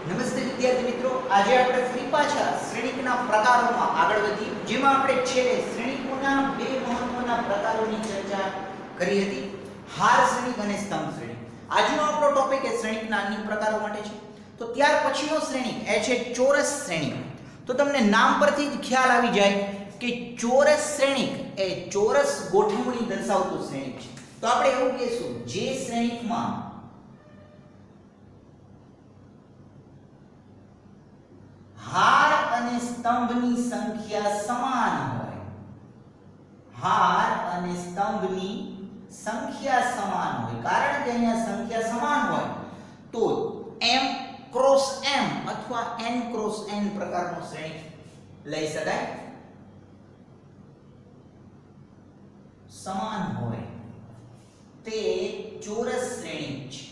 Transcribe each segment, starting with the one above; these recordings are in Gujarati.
નમસ્તે વિદ્યાર્થી મિત્રો, આજે આપણે ફરી પાછા શ્રેણિકના પ્રકારોમાં આગળ વધી, જેમાં આપણે છેલ્લે શ્રેણિકોના બે મહત્વના પ્રકારોની ચર્ચા કરી હતી, હાર શ્રેણિક અને સ્તંભ શ્રેણિક. આજનો આપણો ટોપિક એ શ્રેણિકના અન્ય પ્રકારો માટે છે. તો ત્યાર પછીનો શ્રેણિક એ છે ચોરસ શ્રેણિક. તો તમને નામ પરથી જ ખ્યાલ આવી જાય કે ચોરસ શ્રેણિક એ ચોરસ ગોઠવણી દર્શાવતું શ્રેણિક છે. તો આપણે એવું કહીશું, જે શ્રેણિકમાં હાર અને સ્તંભની સંખ્યા સમાન હોય, હાર અને સ્તંભની સંખ્યા સમાન હોય, કારણ કે અહીંયા સંખ્યા સમાન હોય તો m ક્રોસ m અથવા n ક્રોસ n પ્રકારનો શ્રેણિક લઈ શકાય. સમાન હોય તે ચોરસ શ્રેણિક છે.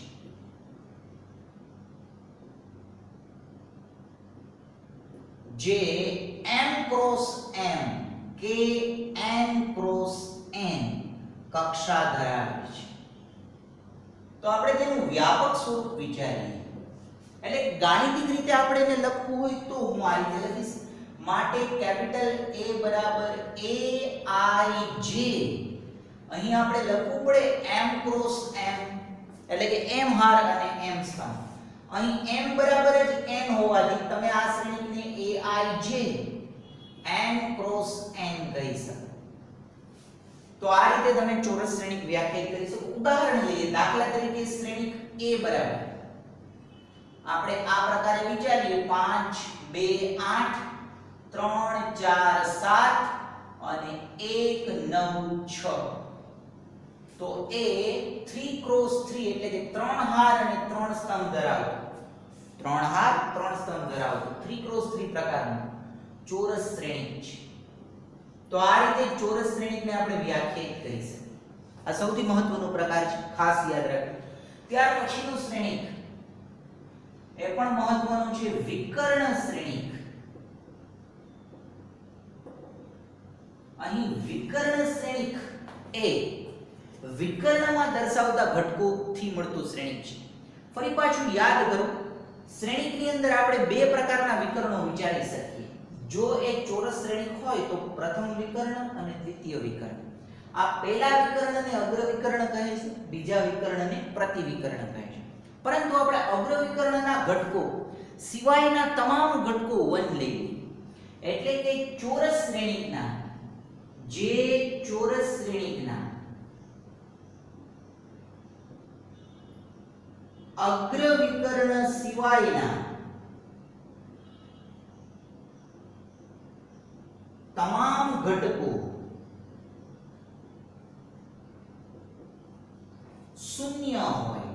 જે m ક્રોસ m કે n ક્રોસ n કક્ષા ધરાવે છે. તો આપણે તેનું વ્યાપક સ્વરૂપ વિચારીએ, એટલે ગાણિતિક રીતે આપણે એને લખવું હોય તો હું આ રીતે લખીશ. માટે કેપિટલ A બરાબર Aij, અહીં આપણે લખવું પડે m ક્રોસ m, એટલે કે m હાર અને m સ્તંભ. અહીં m બરાબર જ n હોવાથી તમે આ શ્રેણિકને Aij n ક્રોસ n કહી શકો. તો આ રીતે તમે ચોરસ શ્રેણિક વ્યાખ્યાયિત કરી શકો. ઉદાહરણ લઈએ, દાખલા તરીકે શ્રેણિક A બરાબર આપણે આ પ્રકારે વિચારીએ, 5 2 8 3 4 7 અને 1 9 6. તો એ 3 ક્રોસ 3 એટલે કે 3 હાર અને 3 સ્તંભ ધરાવતો, 3 હાર 3 સ્તંભ ધરાવતો 3 ક્રોસ 3 પ્રકારનો ચોરસ શ્રેણિક છે. તો આ રીતે ચોરસ શ્રેણિકને આપણે વ્યાખ્યાયિત કરી શકીએ. આ સૌથી મહત્વનો પ્રકાર છે, ખાસ યાદ રાખજો. ત્યાર પછીનું શ્રેણિક એ પણ મહત્વનું છે, વિકર્ણ શ્રેણિક. અહીં વિકર્ણ શ્રેણિક એ વિકર્ણમાં દર્શાવતા ઘટકોથી મળતું શ્રેણિક છે. ફરી પાછું યાદ કરો, શ્રેણિકની અંદર આપણે બે પ્રકારના વિકર્ણો વિચારી શકીએ. જો એ ચોરસ શ્રેણિક હોય તો પ્રથમ વિકર્ણ અને દ્વિતીય વિકર્ણ. આ પહેલા વિકર્ણને અગ્ર વિકર્ણ કહે છે, બીજા વિકર્ણને પ્રતિવિકર્ણ કહે છે. પરંતુ આપણે અગ્ર વિકર્ણના ઘટકો સિવાયના તમામ ઘટકો 1 લઈએ, એટલે કે ચોરસ શ્રેણિકના અગ્ર વિકર્ણ સિવાયના તમામ ઘટકો શૂન્ય હોય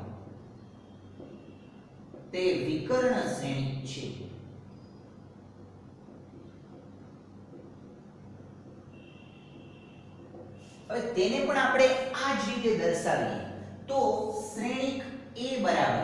તે વિકર્ણ શ્રેણિક છે. હવે તેને પણ આપણે આ જ રીતે દર્શાવીએ તો શ્રેણિક A બરાબર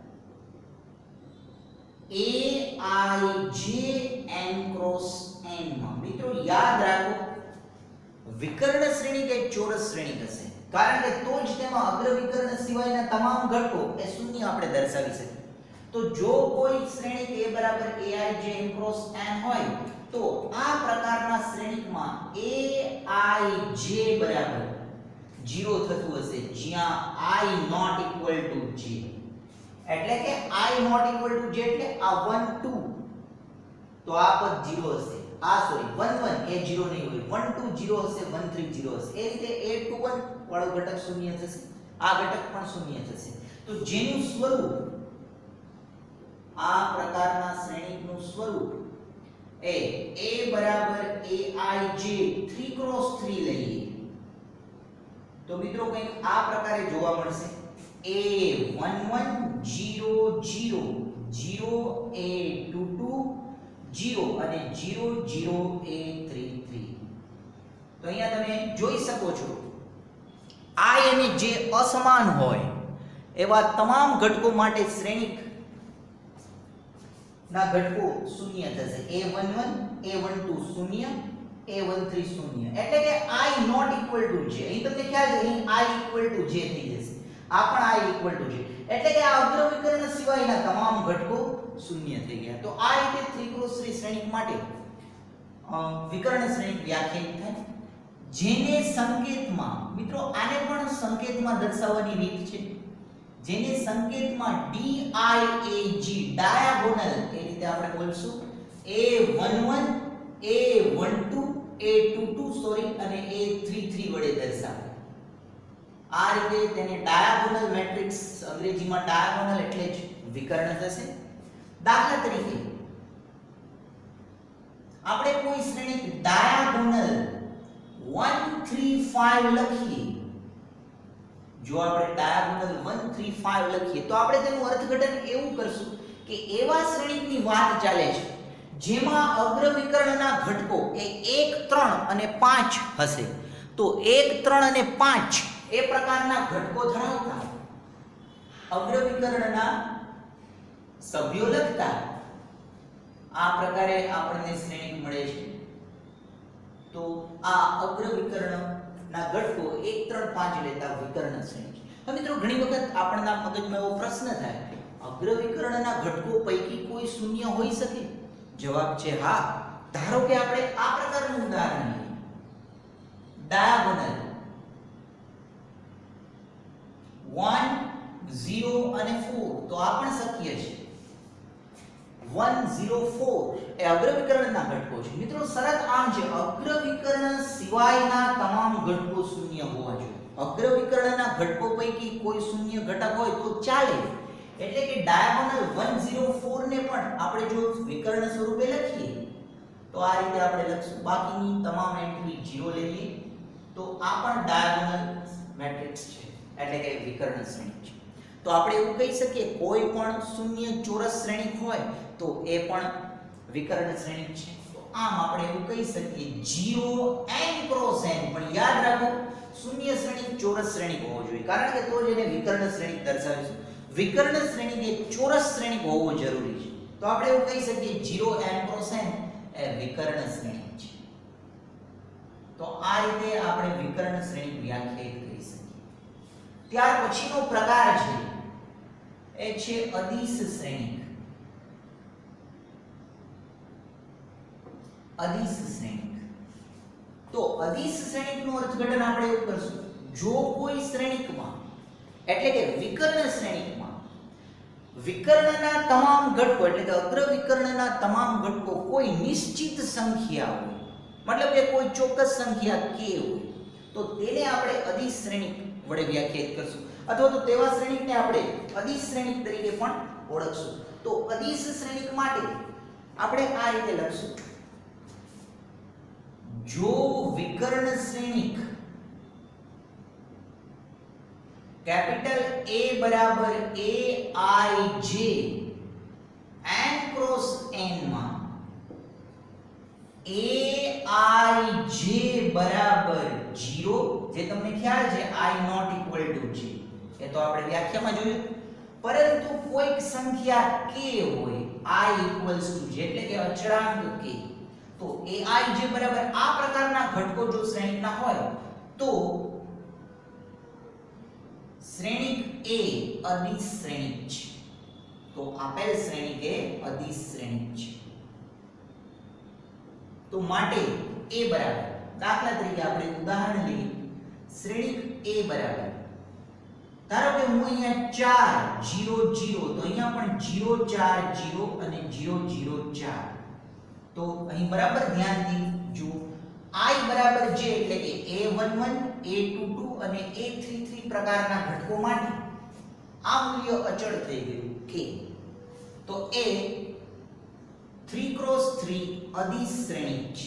Aij n ક્રોસ n માં. મિત્રો યાદ રાખો, વિકર્ણ શ્રેણિક એ ચોરસ શ્રેણિક હશે, કારણ કે તો જ તેમાં અગ્ર વિકર્ણ સિવાયના તમામ ઘટકો એ શૂન્ય આપણે દર્શાવી શકીએ. તો જો કોઈ શ્રેણિક A બરાબર Aij n ક્રોસ n હોય તો આ પ્રકારના શ્રેણિકમાં Aij બરાબર 0 થતું હશે, જ્યાં I not equal to j. એટલે કે I not equal to j એટલે આ 1 2, તો આ પદ 0 હશે. આ સોરી 1 1 એ 0 નહીં હોય, 1 2 0 હશે, 1 3 0 હશે. એ રીતે A21 વાળો ઘટક શૂન્ય થશે, આ ઘટક પણ શૂન્ય થશે. તો જેનું સ્વરૂપ, આ પ્રકારના શ્રેણિકનું સ્વરૂપ એ A બરાબર Aij 3 ક્રોસ 3 લઈએ તો મિત્રો કંઈક આ પ્રકારે જોવા મળશે. A11 0 0 0 A22 0 અને 0 0 A33. તો અહીંયા તમે જોઈ શકો છો, I અને J અસમાન હોય એવા તમામ ઘટકો માટે શ્રેણિક ના ઘટકો શૂન્ય થશે. A11 A12 શૂન્ય, A13 શૂન્ય, એટલે કે I not equal to j. અહીં તમને ખ્યાલ છે, અહીં I equal to j થઈ જશે. આ પણ I equal to j, એટલે કે આ અગ્ર વિકર્ણ સિવાયના તમામ ઘટકો શૂન્ય થઈ ગયા. તો આ રીતે 3x3 શ્રેણિક માટે વિકર્ણ શ્રેણિક વ્યાખ્યાયિત થાય. જેને સંકેતમાં મિત્રો આને પણ સંકેતમાં દર્શાવવાની રીત છે. જેને સંકેતમાં DIAG ડાયાગોનલ એ રીતે આપણે બોલશું A11 A12 A22 સોરી અને A33 વડે દર્શાવે. આ રીતે તેને ડાયાગોનલ મેટ્રિક્સ અંગ્રેજીમાં ડાયાગોનલ એટલે જ વિકર્ણ થશે. દાખલા તરીકે આપણે કોઈ શ્રેણિક ડાયાગોનલ 1 3 5 લખીએ. જો આપણે ડાયાગોનલ 1 3 5 લખીએ તો આપણે તેનું અર્થઘટન એવું કરશું કે એવા શ્રેણિકની વાત ચાલે છે જેમાં અગ્ર વિકર્ણના ઘટકો એ 1 3 અને 5 હશે. તો 1 3 અને 5 એ પ્રકારના ઘટકો ધરાવતા અગ્ર વિકર્ણના સભ્યો લખતા આ પ્રકારે આપણને શ્રેણિક મળે છે. તો આ અગ્ર વિકર્ણના ઘટકો 1 3 5 લેતા વિકર્ણ શ્રેણિક. હવે મિત્રો ઘણી વખત આપણા મગજમાં એવો પ્રશ્ન થાય અગ્ર વિકર્ણના ઘટકો પૈકી કોઈ શૂન્ય હોઈ શકે? જવાબ છે હા. ધારો કે આપણે આ પ્રકારનું ઉદાહરણ લઈએ. ડાયાગોનલ 1 0 અને 4 તો આ પણ શક્ય છે. 1 0 4 એ અગ્ર વિકર્ણના ઘટકો છે. મિત્રો શરત આમ છે અગ્ર વિકર્ણ સિવાયના તમામ ઘટકો શૂન્ય હોવા જોઈએ. અગ્ર વિકર્ણના ઘટકો પૈકી કોઈ શૂન્ય ઘટક હોય તો ચાલે. એટલે કે ડાયાગોનલ 1 0 4 ને પણ આપણે જો વિકર્ણ સ્વરૂપે લખીએ તો આ રીતે આપણે લખશું. બાકીની તમામ એન્ટ્રી 0 લઈએ તો આ પણ ડાયાગોનલ મેટ્રિક્સ છે એટલે કે વિકર્ણ શ્રેણિક છે. તો આપણે એવું કહી શકીએ કોઈ પણ શૂન્ય ચોરસ શ્રેણિક હોય તો એ પણ વિકર્ણ શ્રેણિક છે. તો આમ આપણે એવું કહી શકીએ 0 n ક્રોસ n. પણ યાદ રાખો શૂન્ય શ્રેણિક ચોરસ શ્રેણિક હોવો જોઈએ કારણ કે તો જ એને વિકર્ણ શ્રેણિક દર્શાવીશું. વિકર્ણ શ્રેણિક એ ચોરસ શ્રેણિક હોવો જરૂરી છે. તો આપણે એવું કહી શકીએ 0 n ક્રોસ n એ વિકર્ણ શ્રેણિક છે. તો આ રીતે આપણે વિકર્ણ શ્રેણિક વ્યાખ્યાયિત કરી શકીએ. ત્યાર પછીનો પ્રકાર છે એ છે અદિશ શ્રેણિક. અદિશ શ્રેણિક. તો અદિશ શ્રેણિકનું અર્થઘટન આપણે એવું કરશું જો કોઈ શ્રેણિકમાં એટલે કે વિકર્ણ શ્રેણિકમાં વિકર્ણના તમામ ઘટકો એટલે કે અગ્ર વિકર્ણના તમામ ઘટકો કોઈ નિશ્ચિત સંખ્યા હોય મતલબ કે કોઈ ચોક્કસ સંખ્યા k હોય તો તેને આપણે અદિશ શ્રેણિક વડે વ્યાખ્યાયિત કરશું અથવા તો તેવા શ્રેણિકને આપણે અદિશ શ્રેણિક તરીકે પણ ઓળખશું. તો અદિશ શ્રેણિક માટે આપણે આ રીતે લખશું જો વિકર્ણ શ્રેણિક कैपिटल A बराबर AIJ n क्रॉस n માં AIJ બરાબર 0 જે તમને ખ્યાલ છે I not equal to J એ તો આપણે વ્યાખ્યામાં જોયું. પરંતુ કોઈક સંખ્યા k હોય I equals to J એટલે કે અચળાંક k તો AIJ બરાબર આ પ્રકારના ઘટકો જો શ્રેણિકના હોય તો શ્રેણિક A અદિશ શ્રેણિક છે. તો આપેલ શ્રેણિક એ અદિશ શ્રેણિક છે. તો માટે A બરાબર દાખલા તરીકે આપણે ઉદાહરણ લઈએ શ્રેણિક A બરાબર ધારો કે હું અહીંયા 4 0 0 તો અહીંયા પણ 0 4 0 અને 0 0 4 તો અહીં બરાબર ધ્યાનથી જુઓ I બરાબર J એટલે કે A11 A22 અને A33 પ્રકારના ઘટકો માટે આ મૂલ્ય અચળ થઈ ગયું k. તો એ 3x3 અદિશ શ્રેણિક છે.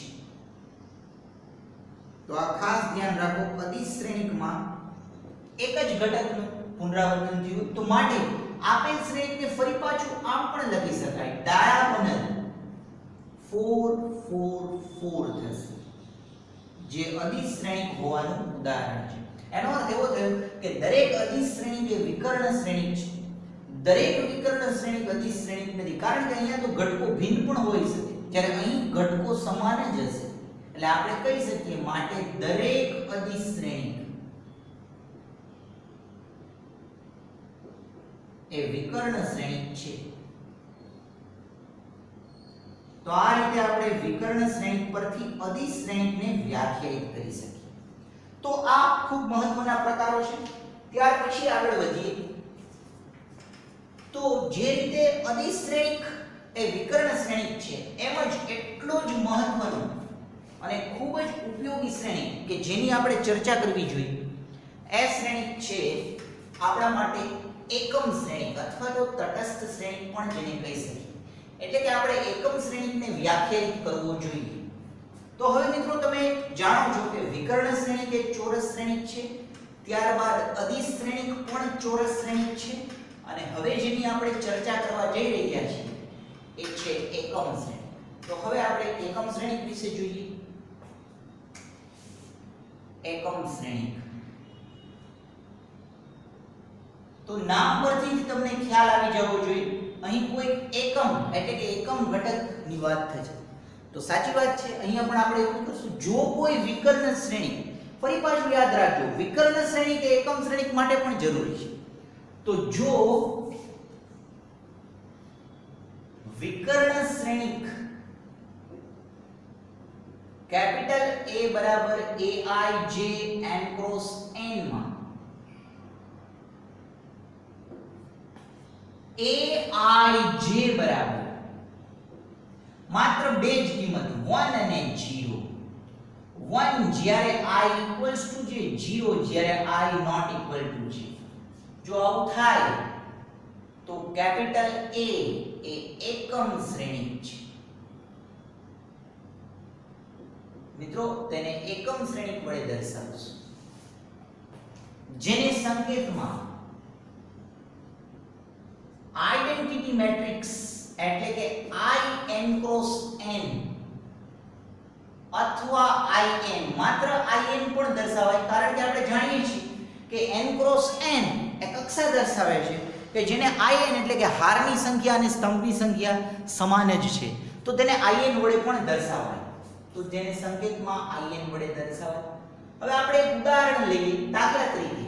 તો આ ખાસ ધ્યાન રાખો અદિશ શ્રેણિકમાં એક જ ઘટકનું પુનરાવર્તન થયું તો માટે આપેલ શ્રેણિકને ફરી પાછું આમ પણ લખી શકાય ડાયાગોનલ 4 4 4 થશે જે અદિશ શ્રેણિક હોવાનું ઉદાહરણ છે. એનો અર્થ એવો થયો કે દરેક અદિશ શ્રેણિક એ વિકર્ણ શ્રેણિક છે. દરેક વિકર્ણ શ્રેણિક અદિશ શ્રેણિક નથી કારણ કે અહીંયા તો ઘટકો ભિન્ન પણ હોઈ શકે જ્યારે અહીં ઘટકો સમાન જ હશે એટલે આપણે કહી શકીએ માટે દરેક અદિશ શ્રેણિક એ વિકર્ણ શ્રેણિક છે. તો આ રીતે આપણે વિકર્ણ શ્રેણિક પરથી અદિશ શ્રેણિકને વ્યાખ્યાયિત કરી શકીએ. તો આ ખૂબ મહત્વના પ્રકારો છે. ત્યાર પછી આગળ વધીએ તો જે રીતે અદિશ શ્રેણિક એ વિકર્ણ શ્રેણિક છે, એમ જ એટલો જ મહત્વનો અને ખૂબ જ ઉપયોગી શ્રેણિક કે જેની આપણે ચર્ચા કરવી જોઈએ, એ શ્રેણિક છે આપણા માટે એકમ શ્રેણિક અથવા તો તટસ્થ શ્રેણિક પણ જેને કહી શકીએ. એટલે કે આપણે એકમ શ્રેણિકને વ્યાખ્યાયિત કરવો જોઈએ. તો હવે મિત્રો તમે જાણો છો કે વિકર્ણ શ્રેણિક એક ચોરસ શ્રેણિક છે, ત્યારબાદ અદિશ શ્રેણિક પણ ચોરસ શ્રેણિક છે, અને હવે જેની આપણે ચર્ચા કરવા જઈ રહ્યા છીએ એ છે એકમ શ્રેણિક. તો હવે આપણે એકમ શ્રેણિક વિશે જોઈએ. એકમ શ્રેણિક તો નામ પરથી જ તમને ખ્યાલ આવી જવો જોઈએ, અહીં કોઈ એકમ એટલે કે એકમ ઘટકની વાત થશે. તો સાચી વાત છે. અહીંયા પણ આપણે એવું કરશું, જો કોઈ વિકર્ણ શ્રેણિક, ફરી પાછું યાદ રાખજો, વિકર્ણ શ્રેણિક એ એકમ શ્રેણિક માટે પણ જરૂરી છે. તો જો વિકર્ણ શ્રેણિક કેપિટલ A બરાબર AI J n cross n માં AIJ બરાબર માત્ર બે જ કિંમત 1 અને 0. 1 જ્યારે I equals to J, 0 જ્યારે I not equal to J. જો આવું થાય તો કેપિટલ A એ એકમ શ્રેણિક છે. મિત્રો તેને એકમ શ્રેણિક વડે દર્શાવશું, જેને સંકેતમાં આઇડેન્ટિટી મેટ્રિક્સ એટલે કે IN ક્રોસ n અથવા IN, માત્ર IN પણ દર્શાવાય, કારણ કે આપણે જાણીએ છીએ કે n ક્રોસ n એ કક્ષા દર્શાવે છે કે જેને IN એટલે કે હારની સંખ્યા અને સ્તંભની સંખ્યા સમાન જ છે, તો તેને IN વડે પણ દર્શાવાય. તો જેને સંકેતમાં IN વડે દર્શાવાય. હવે આપણે એક ઉદાહરણ લઈએ. દાખલા તરીકે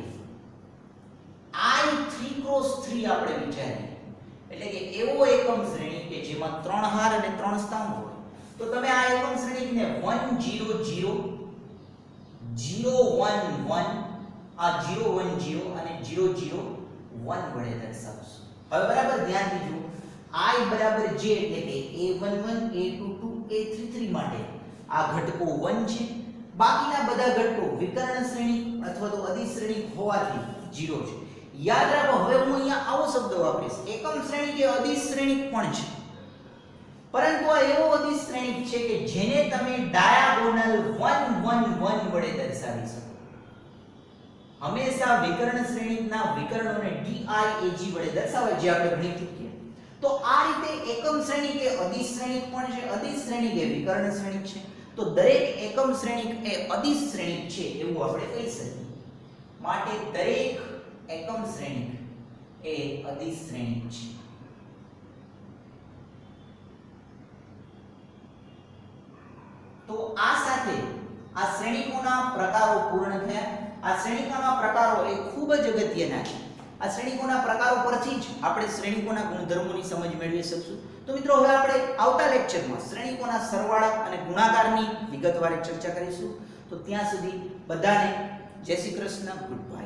I3 ક્રોસ 3 આપણે વિચારીએ, એટલે કે એવો એકમ શ્રેણિક કે જેમાં 3 હાર અને 3 સ્તંભ હોય. તો તમે આ એકમ શ્રેણિકને 1 0 0 0 1 1 આ 0 1 0 અને 0 0 1 વડે દર્શાવશો. હવે બરાબર ધ્યાનથી જુઓ, I બરાબર J એટલે કે A11 A22 A33 માટે આ ઘટકો 1 છે, બાકીના બધા ઘટકો વિકર્ણ શ્રેણિક અથવા તો અદિશ શ્રેણિક હોવાથી 0 છે. યાદ રાખો, હવે હું અહીંયા આવો શબ્દ વાપરીશ, એકમ શ્રેણિક એ અદિશ શ્રેણિક પણ છે, પરંતુ આ એવો અદિશ શ્રેણિક છે કે જેને તમે ડાયાગોનલ 1 1 1 વડે દર્શાવી શકો. હંમેશા વિકર્ણ શ્રેણિકના વિકર્ણોને DIAG વડે દર્શાવાય, જે આપણે ભણી ચૂક્યા. તો આ રીતે એકમ શ્રેણિક એ અદિશ શ્રેણિક પણ છે, અદિશ શ્રેણિક એ વિકર્ણ શ્રેણિક છે. તો દરેક એકમ શ્રેણિક એ અદિશ શ્રેણિક છે એવું આપણે કહી શકીએ. માટે દરેક એકમ શ્રેણિક એ અદિશ શ્રેણિક છે. તો આ સાથે આ શ્રેણિકોના પ્રકારો પૂર્ણ થયા. આ શ્રેણિકોના પ્રકારો એ ખૂબ જ અગત્યના છે. આ શ્રેણિકોના પ્રકારો પરથી જ આપણે શ્રેણિકોના ગુણધર્મોની સમજ મેળવી શકશું. તો મિત્રો હવે આપણે આવતા લેક્ચરમાં શ્રેણિકોના સરવાળા અને ગુણાકારની વિગતવાર ચર્ચા કરીશું. તો ત્યાં સુધી બધાને જય શ્રી કૃષ્ણ, ગુડ બાય.